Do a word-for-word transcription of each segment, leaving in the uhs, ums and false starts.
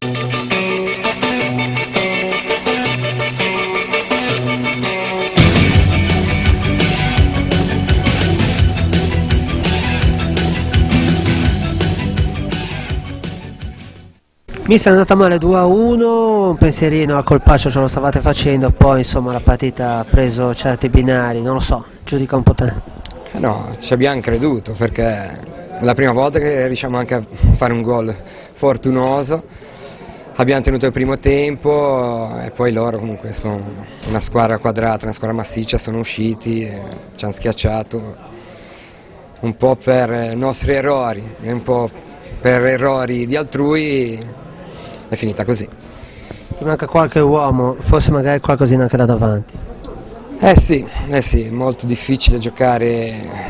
Mister, è andata male due a uno, un pensierino al colpaccio ce lo stavate facendo, poi insomma la partita ha preso certi binari, non lo so, giudica un po' te. Eh no, ci abbiamo creduto perché è la prima volta che riusciamo anche a fare un gol fortunoso, abbiamo tenuto il primo tempo e poi loro comunque sono una squadra quadrata, una squadra massiccia, sono usciti e ci hanno schiacciato un po' per nostri errori e un po' per errori di altrui. È finita così. Ti manca qualche uomo, forse magari qualcosina anche da davanti. Eh sì, eh sì, è molto difficile giocare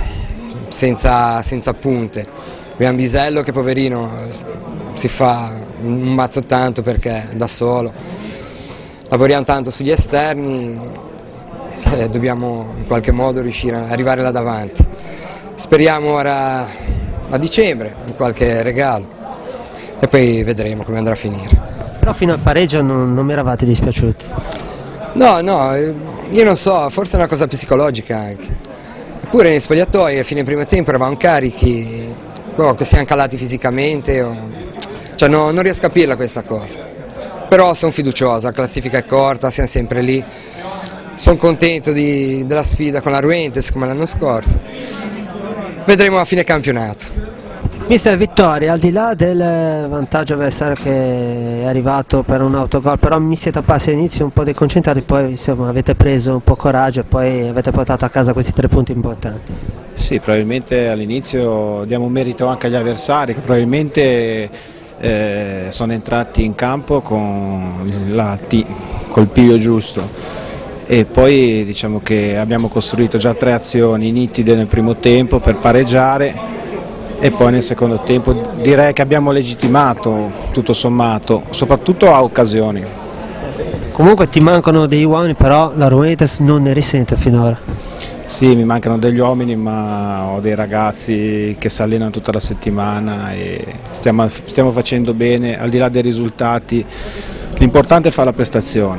senza, senza punte. Abbiamo Bisello che poverino si fa un mazzo tanto perché è da solo. Lavoriamo tanto sugli esterni e dobbiamo in qualche modo riuscire ad arrivare là davanti. Speriamo ora a dicembre in qualche regalo. E poi vedremo come andrà a finire. Però fino al pareggio non, non mi eravate dispiaciuti? No, no, io non so, forse è una cosa psicologica anche. Eppure nei spogliatoi a fine primo tempo eravamo carichi, boh, che siamo calati fisicamente, o... cioè no, non riesco a capirla questa cosa. Però sono fiducioso, la classifica è corta, siamo sempre lì. Sono contento di, della sfida con la Ruentes come l'anno scorso. Vedremo a fine campionato. Mister, vittoria, al di là del vantaggio avversario che è arrivato per un autogol, però mi siete apparsi all'inizio un po' deconcentrati, poi insomma, avete preso un po' coraggio e poi avete portato a casa questi tre punti importanti. Sì, probabilmente all'inizio diamo un merito anche agli avversari che probabilmente eh, sono entrati in campo con la T, col piglio giusto. E poi diciamo che abbiamo costruito già tre azioni nitide nel primo tempo per pareggiare. E poi nel secondo tempo direi che abbiamo legittimato tutto sommato, soprattutto a occasioni. Comunque ti mancano degli uomini, però la Ruentes non ne risente finora. Sì, mi mancano degli uomini, ma ho dei ragazzi che si allenano tutta la settimana e stiamo, stiamo facendo bene, al di là dei risultati. L'importante è fare la prestazione.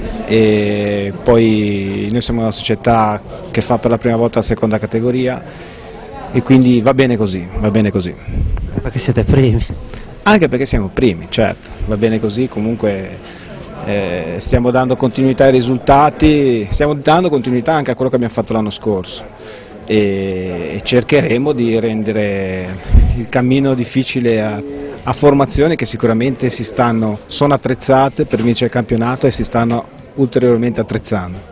E poi noi siamo una società che fa per la prima volta la seconda categoria. E quindi va bene così, va bene così. Perché siete primi? Anche perché siamo primi, certo, va bene così, comunque eh, stiamo dando continuità ai risultati, stiamo dando continuità anche a quello che abbiamo fatto l'anno scorso e, e cercheremo di rendere il cammino difficile a, a formazioni che sicuramente si stanno, sono attrezzate per vincere il campionato e si stanno ulteriormente attrezzando.